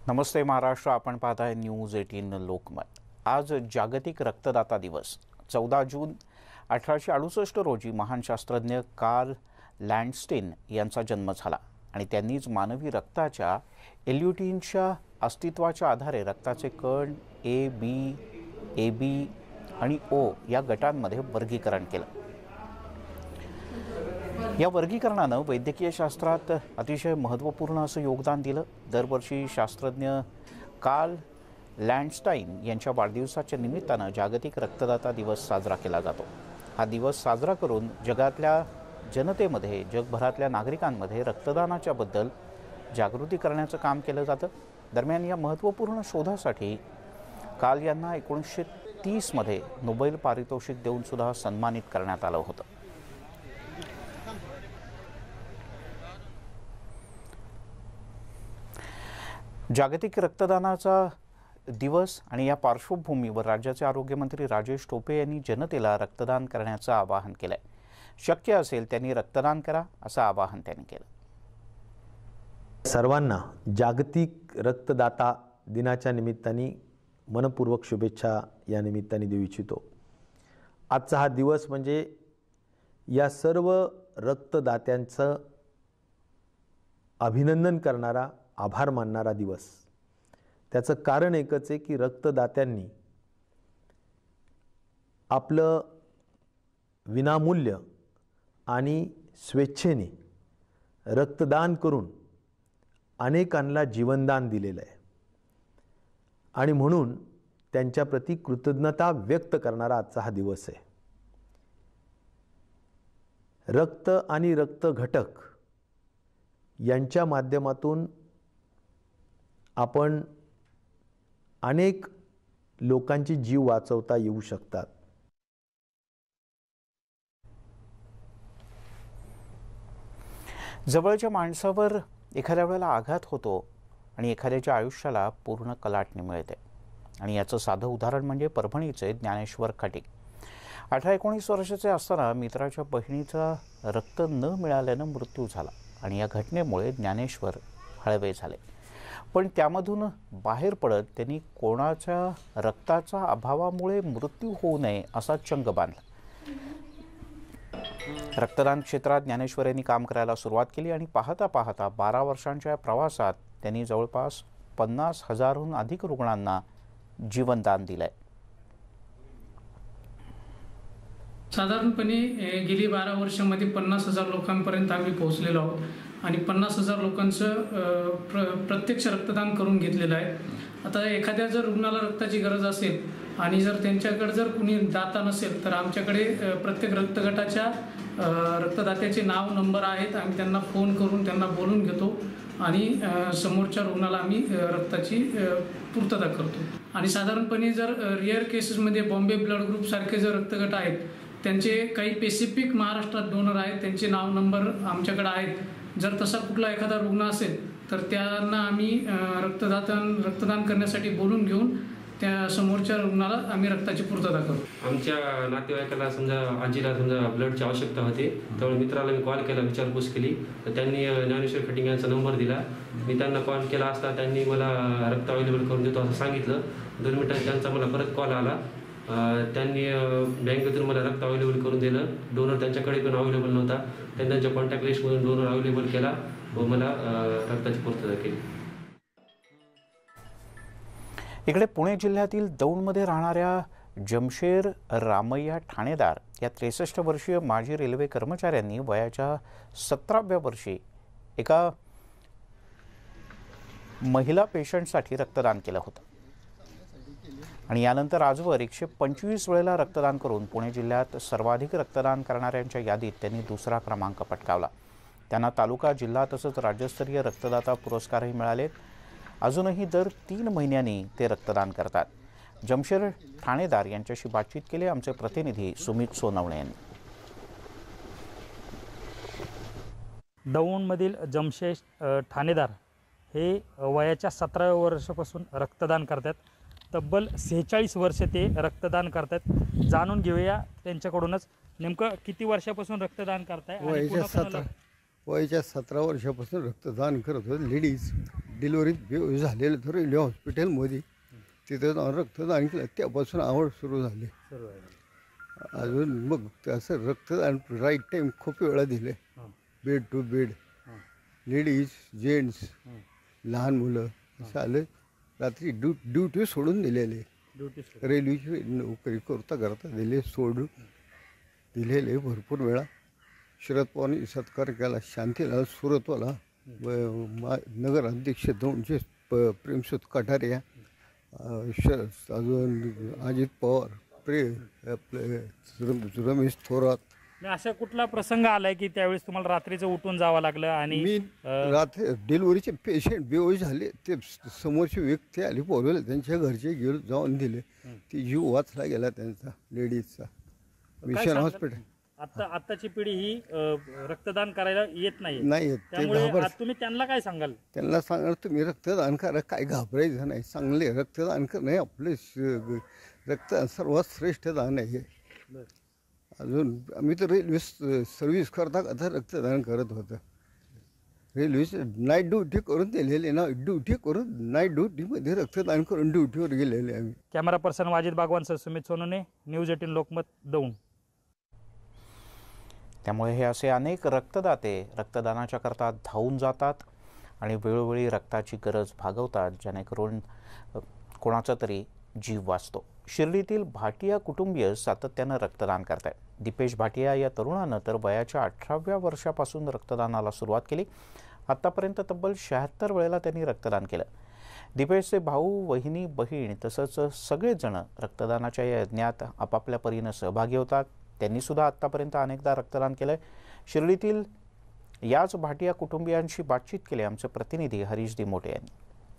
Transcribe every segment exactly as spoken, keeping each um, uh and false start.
नमस्ते महाराष्ट्र, आपण पाहताय news eighteen Lokmat. आज जागतिक रक्तदाता दिवस। चौदा जून अठराशे अडुसष्ट रोजी महान शास्त्रज्ञ कार्ल लँडस्टेन यांचा जन्म झाला आणि त्यांनीच मानवी रक्ताच्या एल्युटिनच्या अस्तित्वाच्या आधारे रक्ताचे कण ए बी ए बी आणि ओ या गटांमध्ये वर्गीकरण केलं। या वर्गीकरणानं वैद्यकीय शास्त्रात अतिशय महत्त्वपूर्ण असं योगदान दिलं। दरवर्षी शास्त्रज्ञ कार्ल लँडस्टाइन यांच्या वाढदिवसाच्या निमित्तानं जागतिक रक्तदाता दिवस साजरा केला जातो। हा दिवस साजरा करून जगातल्या जनतेमध्ये, जगभरातल्या नागरिकांमध्ये रक्तदानाच्या बद्दल जागृती करण्याचं काम केलं जातं। दरम्यान या महत्त्वपूर्ण शोधासाठी कार्ल यांना एकोणीसशे तीस मध्ये नोबेल पारितोषिक देऊन सुद्धा सन्मानित करण्यात आलं होतं। जागतिक रक्तदानाचा दिवस आणि या पार्श्वभूमीवर राज्याचे आरोग्यमंत्री राजेश टोपे यांनी जनतेला रक्तदान करण्याचं आवाहन केलंय। शक्य असेल त्यांनी रक्तदान करा असं आवाहन त्यांनी केलं। सर्वांना जागतिक रक्तदाता दिनाच्या निमित्ताने मनपूर्वक शुभेच्छा या निमित्ताने देऊ इच्छितो। आजचा हा दिवस म्हणजे या सर्व रक्तदात्यांचं अभिनंदन करणारा, आभार मानणारा दिवस। त्याचं कारण एकच आहे की रक्तदात्यांनी आपलं विनामूल्य आणि स्वेच्छेने रक्तदान करून अनेकांना जीवनदान दिलेलं आहे आणि म्हणून त्यांच्याप्रती कृतज्ञता व्यक्त करणारा आजचा हा दिवस आहे। रक्त आणि रक्त घटक यांच्या माध्यमातून आपण अनेक लोकांची जीव वाचवता येऊ शकतात। जवळच्या माणसावर एखाद्या वेळेला आघात होतो आणि एखाद्याच्या आयुष्याला पूर्ण कलाटणी मिळते आणि याचं साधं उदाहरण म्हणजे परभणीचे ज्ञानेश्वर खटिक। अठरा एकोणीस वर्षाचे असताना मित्राच्या बहिणीचा रक्त न मिळाल्यानं मृत्यू झाला आणि या घटनेमुळे ज्ञानेश्वर हळवे झाले। पण त्यामधून बाहेर पडत त्यांनी कोणाच्या रक्ताच्या अभावामुळे मृत्यू होऊ नये असा चंग बांधला। रक्तदान क्षेत्रात ज्ञानेश्वर यांनी काम करायला सुरुवात केली आणि पाहता पाहता बारा वर्षांच्या प्रवासात त्यांनी जवळपास पन्नास हजारहून अधिक रुग्णांना जीवनदान दिलंय। साधारणपणे गेली बारा वर्षांमध्ये पन्नास हजार लोकांपर्यंत आम्ही पोहोचलेलो आहोत आणि पन्नास हजार लोकांचं प्र प्रत्यक्ष रक्तदान करून घेतलेलं आहे। आता एखाद्या जर रुग्णाला रक्ताची गरज असेल आणि जर त्यांच्याकडे जर कुणी दाता नसेल तर आमच्याकडे प्रत्येक रक्तगटाच्या रक्तदात्याचे नाव, नंबर आहेत। आम्ही त्यांना फोन करून त्यांना बोलून घेतो आणि समोरच्या रुग्णाला आम्ही रक्ताची पूर्तता करतो। आणि साधारणपणे जर रिअर केसेसमध्ये बॉम्बे ब्लड ग्रुप सारखे जर रक्तगट आहेत, त्यांचे काही स्पेसिफिक महाराष्ट्रात डोनर आहेत, त्यांचे नाव, नंबर आमच्याकडे आहेत। जर तसा कुठला एखादा रुग्ण असेल तर त्यांना आम्ही रक्तदान रक्तदान करण्यासाठी बोलून घेऊन त्या समोरच्या रुग्णाला आम्ही रक्ताची पूर्तता करतो। आमच्या नातेवाईकाला समजा आजीला समजा ब्लडची आवश्यकता होती, त्यामुळे मित्राला मी कॉल केला, विचारपूस केली तर त्यांनी ज्ञानेश्वर खटिक यांचा नंबर दिला। मी त्यांना कॉल केला असता त्यांनी मला रक्त अवेलेबल करून देतो असं सांगितलं। दोन मिनिटात त्यांचा मला परत कॉल आला। त्यांनी बँकेतून मला रक्त अवेलेबल करून दिलं। डोनर त्यांच्याकडे पण अवेलेबल नव्हता, त्यांनी त्यांच्या कॉन्टॅक्ट लिस्टमधून डोनर अवेलेबल केला व मला रक्ताची पूर्तता केली। इकडे पुणे जिल्ह्यातील दौंडमध्ये राहणाऱ्या जमशेर रामय्या ठाणेदार या त्रेसष्ट वर्षीय माजी रेल्वे कर्मचाऱ्यांनी वयाच्या सतराव्या वर्षी एका महिला पेशंटसाठी रक्तदान केलं होतं आणि यानंतर आजवर एकशे पंचवीस वेळेला रक्तदान करून पुणे जिल्ह्यात सर्वाधिक रक्तदान करणाऱ्यांच्या यादीत त्यांनी दुसरा क्रमांक पटकावला। त्यांना तालुका, जिल्हा तसंच राज्यस्तरीय रक्तदाता पुरस्कारही मिळालेत। अजूनही दर तीन महिन्यांनी ते रक्तदान करतात। जमशेर ठाणेदार यांच्याशी बातचीत केली आमचे प्रतिनिधी सुमित सोनवणे यांनी। दौंडमधील जमशेर ठाणेदार हे वयाच्या सतराव्या वर्षापासून रक्तदान करतात। तब्बल सेहेचाळीस वर्ष ते रक्तदान करतात। जाणून घेऊया त्यांच्याकडूनच नेमकं किती वर्षापासून रक्तदान करताय? वयाच्या सतरा वयाच्या सतरा वर्षापासून रक्तदान करत होते लेडीज डिलिव्हरीत बेहोश झालेलं तर रेल्वे हॉस्पिटलमध्ये तिथं जाऊन रक्तदान केलं. त्यापासून आवड सुरू झाली. अजून मग असं रक्तदान राईट टाईम खूप वेळा दिले. Bed to bed, ladies, gents, लहान मुलं असं आलं. रात्री ड्यू ड्युटी सोडून दिलेले, रेल्वेची नोकरी करता करता दिले सोडून दिलेले भरपूर वेळा. शरद पवारांनी सत्कार केला. शांतीलाल सुरतवाला, नगराध्यक्ष दोनशे प्रेमसूत कटारिया, श अजून अजित पवार, प्रे आपले रमेश थोरात. असा कुठला प्रसंग आलाय की त्यावेळेस तुम्हाला रात्रीचं उठून जावं लागलं आणि मी रात्री डिलिव्हरीचे पेशंट बेहोश झाले, ते समोरची व्यक्ती आली बोलवले, त्यांच्या घरचे गेलो जाऊन दिले. ती जीव वाचला गेला त्यांचा, लेडीजचा. Mission hospital. आता आताची पिढी ही रक्तदान करायला येत नाही नाही येत, ते त्यामुळे घाबर. आज तुम्ही त्यांना काय सांगाल? त्यांना सांगणार तुम्ही रक्तदान करा, काय घाबरायचं नाही. चांगले रक्तदान करणं आपले रक्तदान सर्वात श्रेष्ठ दान आहे. अजून आम्ही तर रेल्वे सर्व्हिस करता करता रक्तदान करत होतं. रेल्वेचे नाईट ड्युटी करून दिलेले ना, ड्युटी करून नाईट ड्युटीमध्ये रक्तदान करून ड्युटीवर गेलेले आम्ही. Camera person Wajid Bagwan sir, Sumit Sonone, news eighteen Lokmat, Daund. त्यामुळे हे असे अनेक रक्तदाते रक्तदानाच्या करता धावून जातात आणि वेळोवेळी रक्ताची गरज भागवतात, जेणेकरून कोणाचा तरी जीव वाचतो. शिर्डीतील भाटिया कुटुंबीय सातत्यानं रक्तदान करत आहे. दीपेश भाटिया या तरुणानं तर वयाच्या अठराव्या वर्षापासून रक्तदानाला सुरुवात केली. आत्तापर्यंत तब्बल शहात्तर वेळेला त्यांनी रक्तदान केलं. दीपेशचे भाऊ, वहिनी, बहीण तसंच सगळेच जण रक्तदानाच्या या यज्ञात आपापल्या परीनं सहभागी होतात. त्यांनी सुद्धा आत्तापर्यंत अनेकदा रक्तदान केलंय. शिर्डीतील याच भाटिया कुटुंबियांशी बातचीत केली आमचे प्रतिनिधी हरीश दिमोटे यांनी.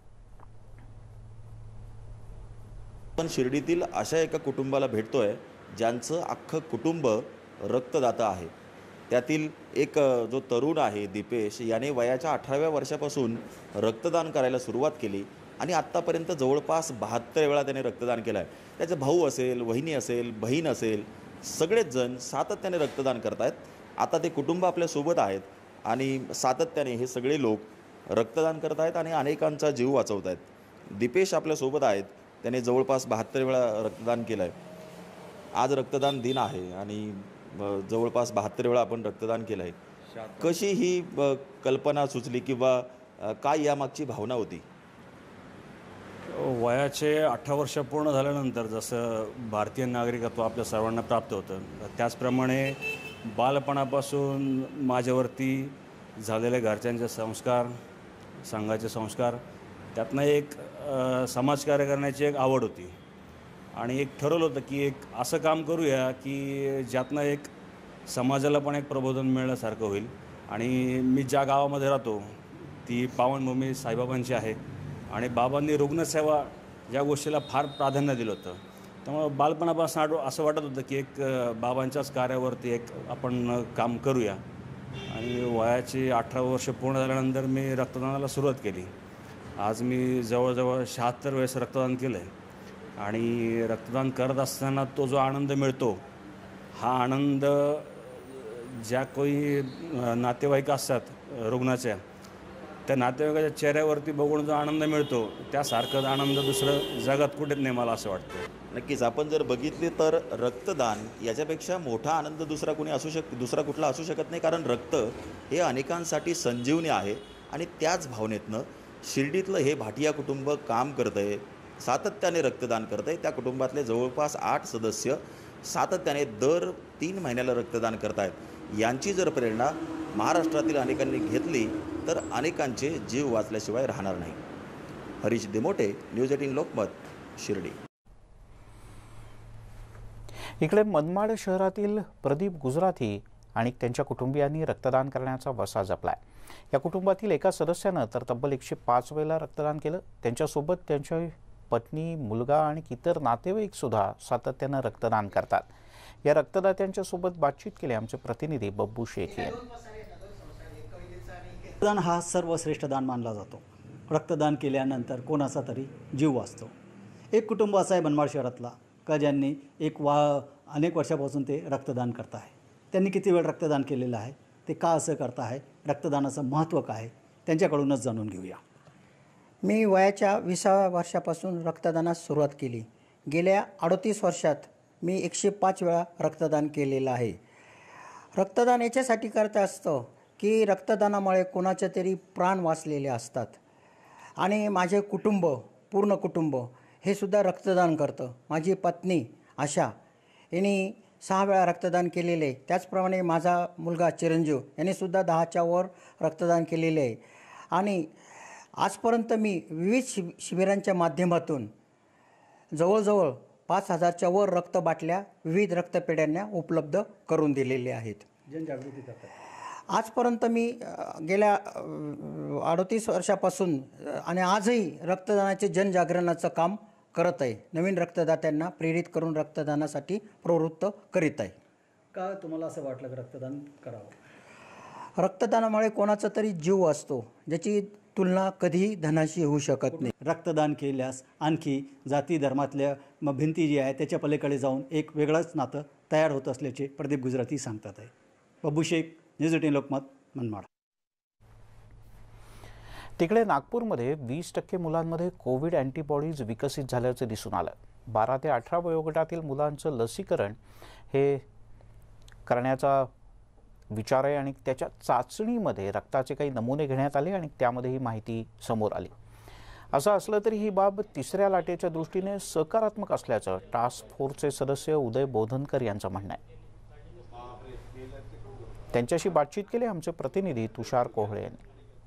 पण शिर्डीतील अशा एका कुटुंबाला भेटतोय ज्यांचं अख्खं कुटुंब रक्तदाता आहे. त्यातील एक जो तरुण आहे दीपेश, याने वयाच्या अठराव्या वर्षापासून रक्तदान करायला सुरुवात केली आणि आत्तापर्यंत जवळपास बहात्तर वेळा त्याने रक्तदान केलं आहे. त्याचे भाऊ असेल, वहिनी असेल, बहीण असेल, सगळेच जण सातत्याने रक्तदान करत आहेत. आता ते कुटुंब आपल्यासोबत आहेत आणि सातत्याने हे सगळे लोक रक्तदान करत आहेत आणि अनेकांचा जीव वाचवत आहेत. दीपेश आपल्यासोबत आहेत. त्याने जवळपास बहात्तर वेळा रक्तदान केलं आहे. आज रक्तदान दिन आहे आणि जवळपास बहात्तर वेळा आपण रक्तदान केलं आहे. कशी ही कल्पना सुचली किंवा काय यामागची भावना होती? वयाचे अठरा वर्ष पूर्ण झाल्यानंतर जसं भारतीय नागरिकत्व आपल्या सर्वांना प्राप्त होतं, त्याचप्रमाणे बालपणापासून माझ्यावरती झालेले घरच्यांचे संस्कार, संघाचे संस्कार, त्यातनं एक समाजकार्य करण्याची एक आवड होती आणि एक ठरवलं होतं की एक असं काम करूया की ज्यातनं एक समाजाला पण एक प्रबोधन मिळण्यासारखं होईल. आणि मी ज्या गावामध्ये राहतो ती पावनभूमी साईबाबांची आहे आणि बाबांनी रुग्णसेवा या गोष्टीला फार प्राधान्य दिलं होतं. त्यामुळं बालपणापासून असं वाटत होतं की एक बाबांच्याच कार्यावरती एक आपण काम करूया. आणि वयाची अठरा वर्ष पूर्ण झाल्यानंतर मी रक्तदानाला सुरुवात केली. आज मी जवळजवळ शहात्तर वेळेस रक्तदान केलं आहे आणि रक्तदान करत असताना तो जो आनंद मिळतो, हा आनंद ज्या काही नातेवाईक असतात रुग्णाच्या, त्या नातेवाईकाच्या चेहऱ्यावरती बघून जो आनंद मिळतो, त्यासारखं आनंद दुसरं जगात कुठेच नाही मला असं वाटतं. नक्कीच आपण जर बघितले तर रक्तदान याच्यापेक्षा मोठा आनंद दुसरा कोणी असू शक दुसरा कुठला असू शकत नाही. कारण रक्त हे अनेकांसाठी संजीवनी आहे आणि त्याच भावनेतनं शिर्डीतलं हे भाटिया कुटुंब काम करतं आहे, सातत्याने रक्तदान करतं आहे. त्या कुटुंबातले जवळपास आठ सदस्य सातत्याने दर तीन महिन्याला रक्तदान करत आहेत. यांची जर प्रेरणा महाराष्ट्रातील अनेकांनी घेतली तर अनेकांचे जीव वाचल्याशिवाय राहणार नाही. Harish Dimote, news eighteen Lokmat, Shirdi. इकडे मनमाड शहरातील प्रदीप गुजराती आणि त्यांच्या कुटुंबियांनी रक्तदान करण्याचा वसा जपलाय. या कुटुंबातील एका सदस्यानं तर तब्बल एकशे पाच वेळेला रक्तदान केलं. त्यांच्यासोबत त्यांच्या पत्नी, मुलगा आणि इतर नातेवाईक सुद्धा सातत्यानं रक्तदान करतात. या रक्तदात्यांच्या सोबत बातचीत केली आमचे प्रतिनिधी बब्बू शेख यांनी. रक्तदान हा सर्वश्रेष्ठ दान मानला जातो. रक्तदान केल्यानंतर कोणाचा तरी जीव वाचतो. एक कुटुंब असं आहे मनमाड शहरातला का ज्यांनी एक वा अनेक वर्षापासून ते रक्तदान करत आहे. त्यांनी किती वेळ रक्तदान केलेलं आहे, ते का असं करत आहे, रक्तदानाचं महत्त्व काय आहे, त्यांच्याकडूनच जाणून घेऊया. मी वयाच्या विसाव्या वर्षापासून रक्तदानास सुरुवात केली. गेल्या अडतीस वर्षात मी एकशे पाच वेळा रक्तदान केलेलं आहे. रक्तदान याच्यासाठी करत असतं की रक्तदानामुळे कोणाचे तरी प्राण वाचलेले असतात आणि माझे कुटुंब, पूर्ण कुटुंब हे सुद्धा रक्तदान करतं. माझी पत्नी आशा यांनी सहा वेळा रक्तदान केलेले आहे. त्याचप्रमाणे माझा मुलगा चिरंजीव यांनी सुद्धा दहाच्या वर रक्तदान केलेले आहे. आणि आजपर्यंत मी विविध शिब शिबिरांच्या माध्यमातून जवळजवळ पाच हजारच्या वर रक्त बाटल्या विविध रक्तपेढ्यांना उपलब्ध करून दिलेले आहेत. जनजागृती करतात. आजपर्यंत मी गेल्या अडतीस वर्षापासून आणि आजही रक्तदानाचे जनजागरणाचं काम करत आहे. नवीन रक्तदात्यांना प्रेरित करून रक्तदानासाठी प्रवृत्त करीत आहे. का तुम्हाला असं वाटलं की रक्तदान करावं? रक्तदानामुळे कोणाचा तरी जीव असतो ज्याची तुलना कधीही धनाशी होऊ शकत नाही. रक्तदान केल्यास आणखी जाती धर्मातल्या म भिंती जी आहे त्याच्या पलीकडे जाऊन एक वेगळंच नातं तयार होत असल्याचे प्रदीप गुजराती सांगतात आहे. Babu Shaikh, news eighteen Lokmat, Manmad. तिकडे नागपूरमध्ये वीस टक्के मुलांमध्ये कोविड अँटीबॉडीज विकसित झाल्याचं दिसून आलं. बारा ते अठरा वयोगटातील मुलांचं लसीकरण हे करण्याचा विचार आहे आणि त्याच्या चाचणीमध्ये रक्ताचे काही नमुने घेण्यात आले आणि त्यामध्ये ही माहिती समोर आली. असं असलं तरी ही बाब तिसऱ्या लाटेच्या दृष्टीने सकारात्मक असल्याचं टास्क फोर्सचे सदस्य उदय बोधनकर यांचं म्हणणं आहे. त्यांच्याशी बातचीत केली आमचे प्रतिनिधी तुषार कोहळे यांनी.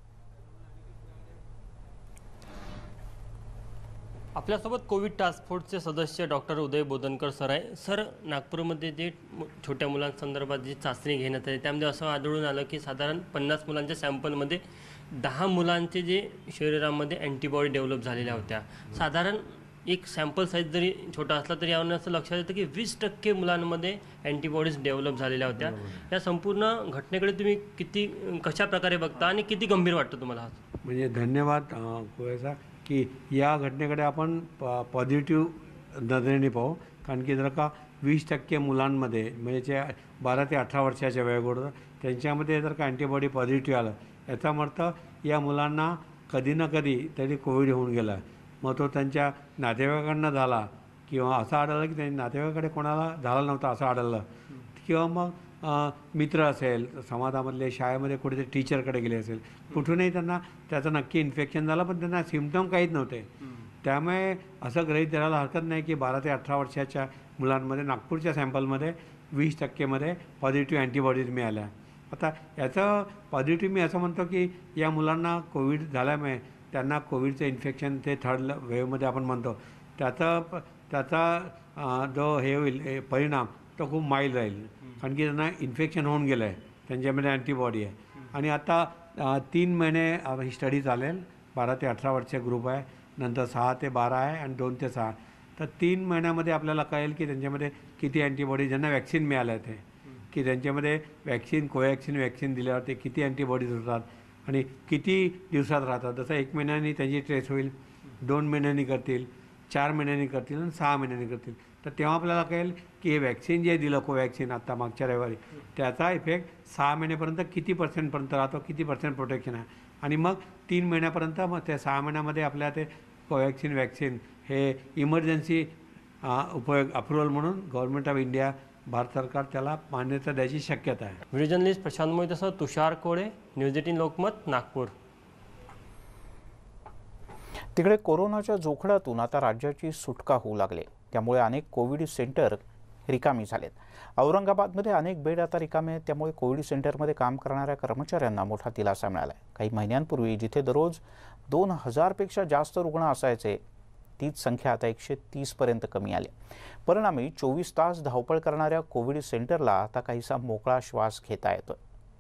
आपल्यासोबत कोविड टास्क फोर्सचे सदस्य डॉक्टर उदय बोधनकर सर आहे. सर, नागपूरमध्ये जे छोट्या मुलांसंदर्भात जी चाचणी घेण्यात आली त्यामध्ये असं आढळून आलं की साधारण पन्नास मुलांच्या सॅम्पलमध्ये दहा मुलांचे जे शरीरामध्ये अँटीबॉडी डेव्हलप झालेल्या होत्या. साधारण एक सॅम्पल साईज जरी छोटा असला तरी यावरून असं लक्षात येतं की वीस टक्के मुलांमध्ये अँटीबॉडीज डेव्हलप झालेल्या होत्या. या संपूर्ण घटनेकडे तुम्ही किती कशा प्रकारे बघता आणि किती गंभीर वाटतं तुम्हाला? म्हणजे धन्यवाद कोयसा की या घटनेकडे आपण प पॉझिटिव्ह नजरेने पाहू. कारण की जर का वीस टक्के मुलांमध्ये म्हणजे जे बारा ते अठरा वर्षाच्या वयोगट त्यांच्यामध्ये जर का अँटीबॉडी पॉझिटिव्ह आलं याचा अर्थ या मुलांना कधी ना कधी तरी कोविड होऊन गेला. मग तो त्यांच्या नातेवाईकांना झाला किंवा असं आढळलं की त्यांच्या नातेवाईकाकडे कोणाला झाला नव्हता असं आढळलं किंवा मग मित्र असेल समाजामधले, शाळेमध्ये कुठेतरी टीचरकडे गेले असेल, कुठूनही त्यांना त्याचं नक्की इन्फेक्शन झालं पण त्यांना सिम्पटम काहीच नव्हते. त्यामुळे असं गृहीत धरायला हरकत नाही की बारा ते अठरा वर्षाच्या मुलांमध्ये नागपूरच्या सॅम्पलमध्ये वीस टक्केमध्ये पॉझिटिव्ह अँटीबॉडीज मिळाल्या. आता याचं पॉझिटिव्ह मी असं म्हणतो की या मुलांना कोविड झाल्यामुळे त्यांना कोविडचं इन्फेक्शन ते थर्ड वेव्हमध्ये आपण म्हणतो त्याचा त्याचा जो हे होईल परिणाम तो खूप माईल्ड राहील. कारण की त्यांना इन्फेक्शन होऊन गेलं आहे, त्यांच्यामध्ये अँटीबॉडी आहे. आणि आता तीन महिने ही स्टडी चालेल. बारा ते अठरा वर्षाचे ग्रुप आहे, नंतर सहा ते बारा आहे आणि दोन ते सहा. तर तीन महिन्यामध्ये आपल्याला कळेल की त्यांच्यामध्ये किती अँटीबॉडी, ज्यांना वॅक्सिन मिळालं आहे ते की त्यांच्यामध्ये वॅक्सिन कोवॅक्सिन वॅक्सिन दिल्यावर ते किती अँटीबॉडीज होतात आणि किती दिवसात राहतात. जसं एक महिन्यानी त्यांची ट्रेस होईल, दोन महिन्यांनी करतील, चार महिन्यांनी करतील आणि सहा महिन्यांनी करतील. तर तेव्हा आपल्याला कळेल की हे वॅक्सिन जे दिलं कोवॅक्सिन आत्ता मागच्या रविवारी त्याचा इफेक्ट सहा महिन्यापर्यंत किती पर्सेंटपर्यंत राहतो, किती पर्सेंट प्रोटेक्शन आहे. आणि मग तीन महिन्यापर्यंत मग त्या सहा महिन्यामध्ये आपल्या ते कोवॅक्सिन वॅक्सिन हे इमर्जन्सी उपयोग अप्रुव्हल म्हणून गव्हर्नमेंट ऑफ इंडिया, भारत सरकार त्याला मान्यता द्यायची शक्यता आहे. व्हिडिओ जर्नलिस्ट प्रशांत मोहितेसह तुषार कोळे, न्यूज एटीन लोकमत, नागपूर. तिकडे कोरोनाच्या जोखडातून आता राज्याची सुटका होऊ लागली. त्यामुळे अनेक कोविड सेंटर रिकामी झालेत. औरंगाबादमध्ये अनेक बेड आता रिकामे आहेत. त्यामुळे कोविड सेंटरमध्ये काम करणाऱ्या कर्मचाऱ्यांना मोठा दिलासा मिळाला आहे. काही महिन्यांपूर्वी जिथे दररोज दोन हजारपेक्षा जास्त रुग्ण असायचे तीच संख्या आता एकशे तीसपर्यंत कमी आली. परिणामी चोवीस तास धावपळ करणाऱ्या कोविड सेंटरला आता काहीसा मोकळा श्वास घेता येतो.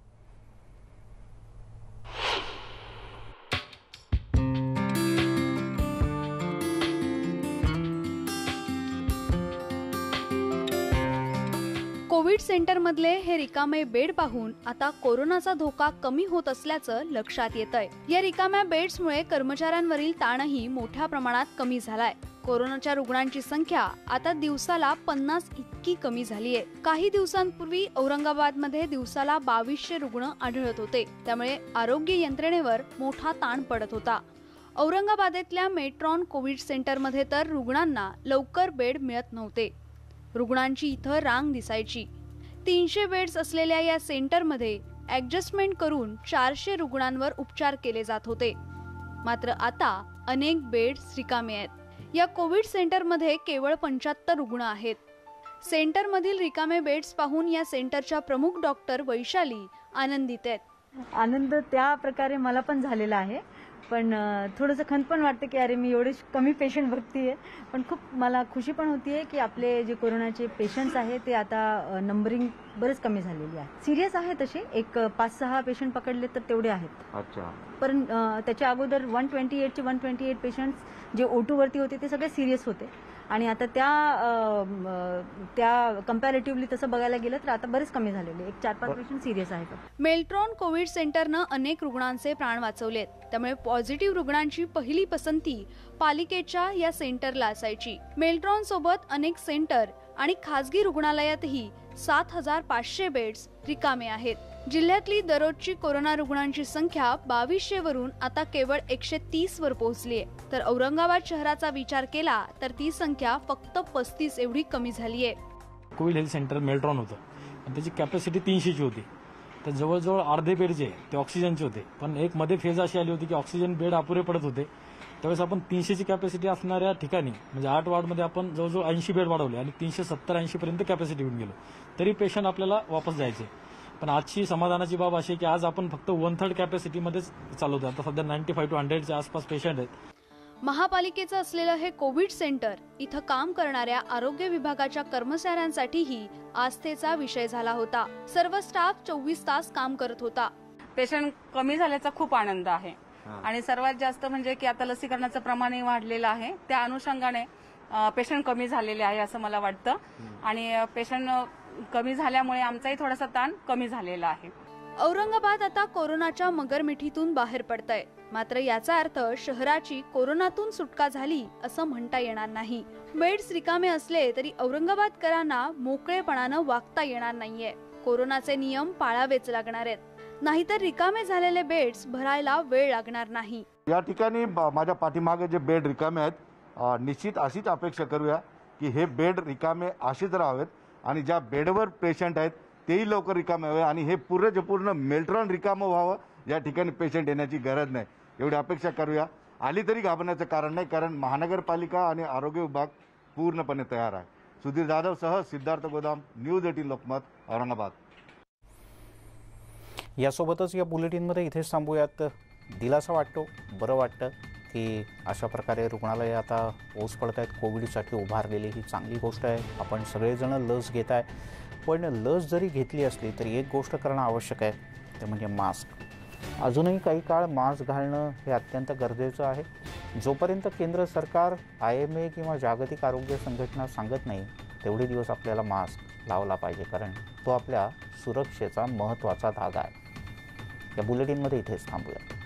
कोविड सेंटरमधले हे रिकामे बेड पाहून आता कोरोनाचा धोका कमी होत असल्याचं लक्षात येतंय. या रिकाम्या बेड्समुळे कर्मचाऱ्यांवरील ताणही मोठ्या प्रमाणात कमी झालाय. कोरोनाच्या रुग्णांची संख्या आता दिवसाला पन्नास इतकी कमी झालीय. काही दिवसांपूर्वी औरंगाबादमध्ये दिवसाला बावीसशे रुग्ण आढळत होते. त्यामुळे आरोग्य यंत्रणेवर मोठा ताण पडत होता. औरंगाबादेतल्या मेट्रॉन कोविड सेंटरमध्ये तर रुग्णांना लवकर बेड मिळत नव्हते. रुग्णांची इथं रांग दिसायची. तीनशे बेड्स असलेल्या या सेंटरमध्ये ॲडजस्टमेंट करून चारशे रुग्णांवर उपचार केले जात होते. मात्र आता अनेक बेड्स रिकामे आहेत. या कोविड सेंटरमध्ये केवळ पंच्याहत्तर रुग्ण आहेत. सेंटरमधील रिकामे बेड्स पाहून या सेंटरच्या प्रमुख डॉक्टर वैशाली आनंदित आहेत. आनंद त्या प्रकारे मला पण झालेला आहे, पण थोडंसं खंत पण वाटतं की अरे मी एवढे कमी पेशंट बघतीये, पण खूप मला खुशी पण होतीये की आपले जे कोरोनाचे पेशंट्स आहेत ते आता नंबरिंग बरेच कमी झालेली आहे. सिरियस आहे तसे एक पाच सहा पेशंट पकडले तर तेवढे आहेत. अच्छा. पण त्याच्या अगोदर वन ट्वेंटी एटचे वन ट्वेंटी एट पेशंट्स जे ओ टू वरती होते ते सगळे सिरियस होते आणि आता त्या त्या कम्पॅरेटिव्हली तसं बघायला गेलं तर आता बरेच कमी झालेले, एक चार पाच पेशंट सिरियस आहेत. मेल्ट्रॉन कोविड सेंटरनं अनेक रुग्णांचे प्राण वाचवलेत. त्यामुळे पॉझिटिव्ह रुग्णांची पहिली पसंती पालिकेच्या या सेंटरला असायची. मेल्ट्रॉन सोबत अनेक सेंटर आणि खासगी रुग्णालयातही सात हजार पाचशे बेड्स रिकामे आहेत. जिल्ह्यातली दररोजची कोरोना रुग्णांची संख्या बावीसशे वरून आता केवळ एकशे तीस वर पोहोचली आहे. तर औरंगाबाद शहराचा विचार केला तर ती संख्या फक्त पस्तीस एवढी कमी झाली आहे. कोविड हेल्थ सेंटर मेल्ट्रॉन होतं आणि त्याची कॅपॅसिटी तीनशेची होती. तर जवळजवळ अर्धे बेड जे ते ऑक्सिजनचे होते, पण एक मध्ये फेज अशी आली होती की ऑक्सिजन बेड अपुरे पडत होते. त्यावेळेस आपण तीनशेची कॅपॅसिटी असणाऱ्या ठिकाणी म्हणजे आठ वॉर्डमध्ये आपण जवळजवळ ऐंशी बेड वाढवले आणि तीनशे सत्तर ऐंशी पर्यंत कॅपॅसिटी येऊन गेलो. तरी पेशंट आपल्याला वापस जायचे. पण आजची समाधानाची बाब अशी की आज आपण फक्त वन थर्ड कॅपॅसिटीमध्येच चालवतो. आता सध्या नाईन्टी फाईव्ह टू हंड्रेडच्या आसपास पेशंट आहेत. महापालिकेचं असलेलं हे कोविड सेंटर इथं काम करणाऱ्या आरोग्य विभागाच्या कर्मचाऱ्यांसाठीही आस्थेचा विषय झाला होता. सर्व स्टाफ चोवीस तास काम करत होता. पेशंट कमी झाल्याचा खूप आनंद आहे आणि सर्वात जास्त म्हणजे की आता लसीकरणाचं प्रमाणही वाढलेलं आहे, त्या अनुषंगाने पेशंट कमी झालेले आहे असं मला वाटतं आणि पेशंट कमी झाल्यामुळे आमचाही थोडासा ताण कमी झालेला आहे. औरंगाबाद आता कोरोनाच्या मगरमिठीतून बाहेर पडतंय. मात्र याचा अर्थ शहराची कोरोनातून सुटका झाली असं म्हणता येणार नाही. बेड्स रिकामे असले तरी औरंगाबादकरांना मोकळेपणानं वागता येणार नाहीये. कोरोनाचे नियम पाळावेच लागणार आहेत, नाहीतर रिकामे झालेले बेड्स भरायला वेळ लागणार नाही. या ठिकाणी माझ्या पाठीमागे जे बेड रिकामे आहेत, निश्चित अशीच अपेक्षा करूया की हे बेड रिकामे असेच राहावेत आणि ज्या बेडवर पेशंट आहेत तेही लवकर रिकामे व्हावे आणि हे पूर्णचे पूर्ण मेल्ट्रॉन रिकामं व्हावं. या ठिकाणी पेशंट येण्याची गरज नाही एवढी अपेक्षा करूया. आली तरी घाबरण्याचं कारण नाही, कारण महानगरपालिका आणि आरोग्य विभाग पूर्णपणे तयार आहे. सुधीर जाधव सह सिद्धार्थ गोदाम, न्यूज एटीन लोकमत, औरंगाबाद. यासोबतच या बुलेटिनमध्ये इथेच थांबूयात. दिलासा वाटतो, बरं वाटतं की अशा प्रकारे रुग्णालय आता ओस पडत आहेत. कोविडसाठी उभारलेली ही चांगली गोष्ट आहे. आपण सगळेजण लस घेत आहे, पण लस जरी घेतली असली तरी एक गोष्ट करणं आवश्यक आहे, ते म्हणजे मास्क. अजूनही काही काळ मास्क घालणं हे अत्यंत गरजेचं आहे. जोपर्यंत केंद्र सरकार, आय एम ए किंवा जागतिक आरोग्य संघटना सांगत नाही तेवढे दिवस आपल्याला मास्क लावला पाहिजे, कारण तो आपल्या सुरक्षेचा महत्त्वाचा धागा आहे. या बुलेटिनमध्ये इथेच थांबूया.